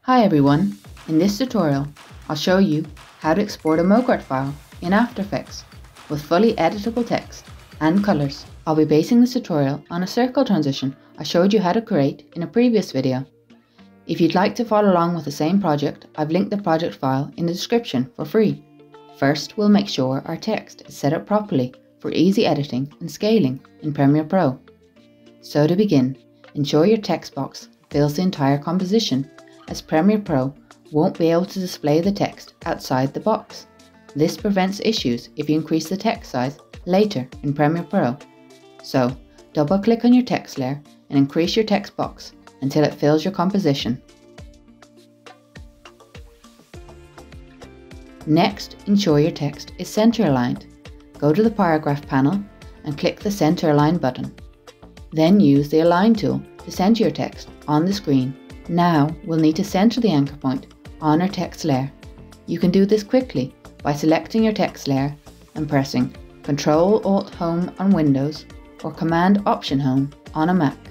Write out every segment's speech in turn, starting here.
Hi everyone, in this tutorial I'll show you how to export a MoGart file in After Effects with fully editable text and colours. I'll be basing this tutorial on a circle transition I showed you how to create in a previous video. If you'd like to follow along with the same project, I've linked the project file in the description for free. First, we'll make sure our text is set up properly for easy editing and scaling in Premiere Pro. So to begin, ensure your text box fills the entire composition, as Premiere Pro won't be able to display the text outside the box. This prevents issues if you increase the text size later in Premiere Pro. So, double-click on your text layer and increase your text box until it fills your composition. Next, ensure your text is center aligned. Go to the paragraph panel and click the Center Align button. Then use the Align tool to center your text on the screen. Now we'll need to center the anchor point on our text layer. You can do this quickly by selecting your text layer and pressing Ctrl-Alt-Home on Windows or Command-Option-Home on a Mac.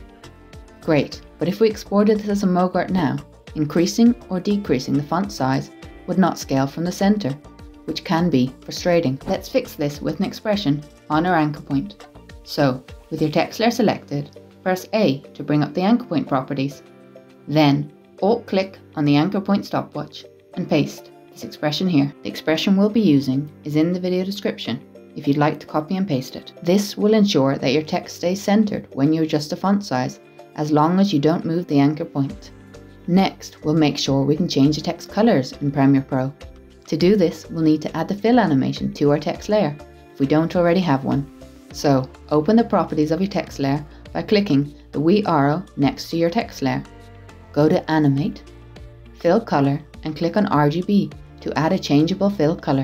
Great, but if we exported this as a MoGart now, increasing or decreasing the font size would not scale from the center, which can be frustrating. Let's fix this with an expression on our anchor point. So, with your text layer selected, press A to bring up the anchor point properties. Then, Alt-click on the anchor point stopwatch and paste this expression here. The expression we'll be using is in the video description if you'd like to copy and paste it. This will ensure that your text stays centered when you adjust the font size, as long as you don't move the anchor point. Next, we'll make sure we can change the text colors in Premiere Pro. To do this, we'll need to add the fill animation to our text layer if we don't already have one. So, open the properties of your text layer by clicking the wee arrow next to your text layer. Go to Animate, Fill Color, and click on RGB to add a changeable fill color.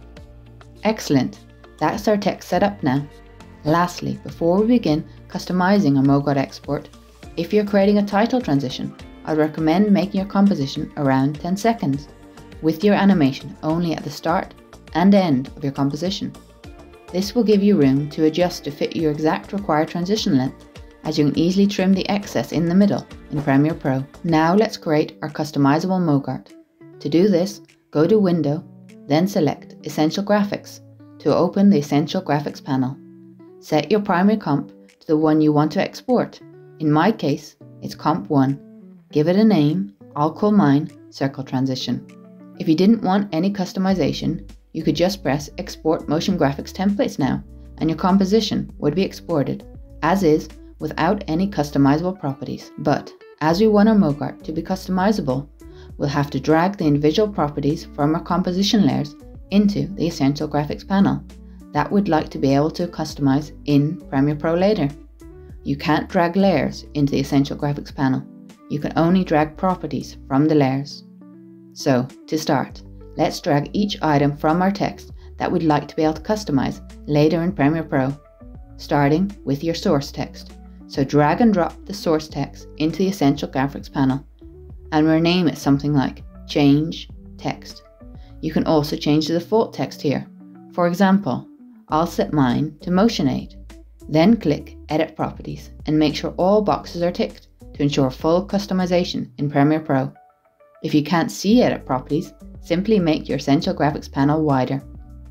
Excellent, that's our text set up now. Lastly, before we begin customizing our MoGart export, if you're creating a title transition, I'd recommend making your composition around 10 seconds, with your animation only at the start and end of your composition. This will give you room to adjust to fit your exact required transition length, as you can easily trim the excess in the middle in Premiere Pro. Now let's create our customizable MoGart. To do this, go to Window, then select Essential Graphics to open the Essential Graphics panel. Set your primary comp to the one you want to export. In my case, it's Comp 1. Give it a name. I'll call mine Circle Transition. If you didn't want any customization, you could just press Export Motion Graphics Templates now, and your composition would be exported as is, without any customizable properties. But as we want our MoGart to be customizable, we'll have to drag the individual properties from our composition layers into the Essential Graphics panel that we'd like to be able to customize in Premiere Pro later. You can't drag layers into the Essential Graphics panel. You can only drag properties from the layers. So, to start, let's drag each item from our text that we'd like to be able to customize later in Premiere Pro, starting with your source text. So drag and drop the source text into the Essential Graphics panel and rename it something like Change Text. You can also change the default text here. For example, I'll set mine to Motion Aid. Then click Edit Properties and make sure all boxes are ticked to ensure full customization in Premiere Pro. If you can't see Edit Properties, simply make your Essential Graphics panel wider.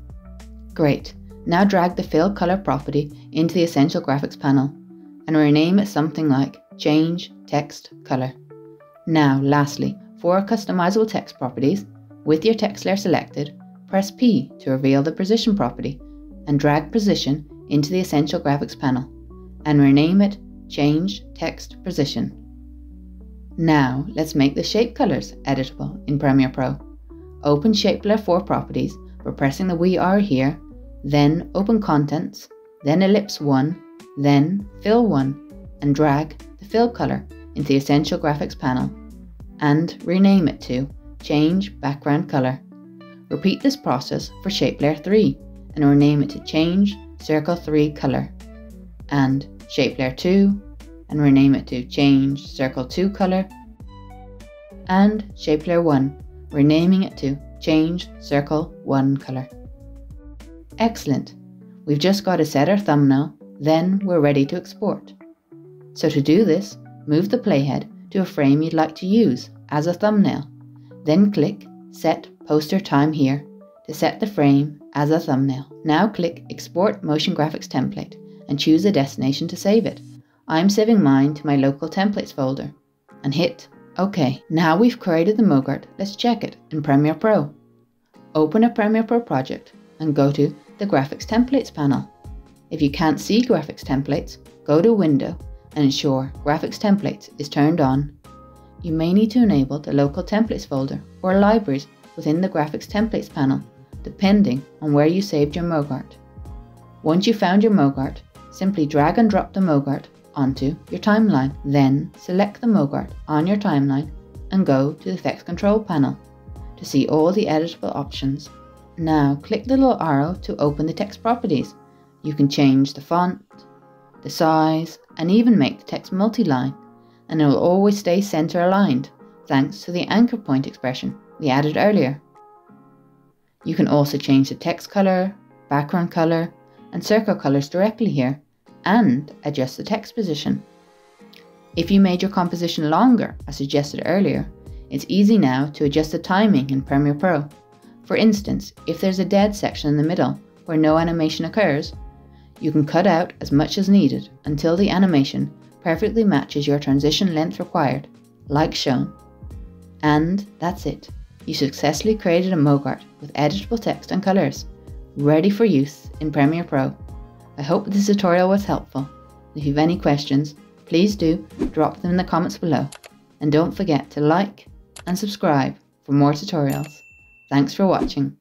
Great, now drag the Fill Color property into the Essential Graphics panel and rename it something like Change Text Color. Now, lastly, for our customizable text properties, with your text layer selected, press P to reveal the Position property and drag Position into the Essential Graphics panel and rename it Change Text Position. Now, let's make the shape colors editable in Premiere Pro. Open Shape Layer 4 properties by pressing the wee arrow here, then open Contents, then Ellipse 1, then Fill 1, and drag the fill color into the Essential Graphics panel and rename it to Change Background Color. Repeat this process for Shape Layer 3 and rename it to Change Circle 3 Color, and Shape Layer 2 and rename it to Change Circle 2 Color, and Shape Layer 1, renaming it to Change Circle 1 Color. Excellent! We've just got to set our thumbnail, then we're ready to export. So to do this, move the playhead to a frame you'd like to use as a thumbnail. Then click Set Poster Time here to set the frame as a thumbnail. Now click Export Motion Graphics Template and choose a destination to save it. I'm saving mine to my local templates folder and hit OK. Now we've created the Mogart, let's check it in Premiere Pro. Open a Premiere Pro project and go to the Graphics Templates panel. If you can't see Graphics Templates, go to Window and ensure Graphics Templates is turned on. You may need to enable the local templates folder or libraries within the Graphics Templates panel, depending on where you saved your Mogart. Once you've found your Mogart, simply drag and drop the Mogart onto your timeline. Then select the Mogart on your timeline and go to the Effects Control panel to see all the editable options. Now click the little arrow to open the text properties. You can change the font, the size, and even make the text multi-line, and it will always stay center aligned thanks to the anchor point expression we added earlier. You can also change the text color, background color, and circle colors directly here, and adjust the text position. If you made your composition longer, as suggested earlier, it's easy now to adjust the timing in Premiere Pro. For instance, if there's a dead section in the middle where no animation occurs, you can cut out as much as needed until the animation perfectly matches your transition length required, like shown. And that's it. You successfully created a Mogart with editable text and colors, ready for use in Premiere Pro. I hope this tutorial was helpful. If you have any questions, please do drop them in the comments below. And don't forget to like and subscribe for more tutorials. Thanks for watching.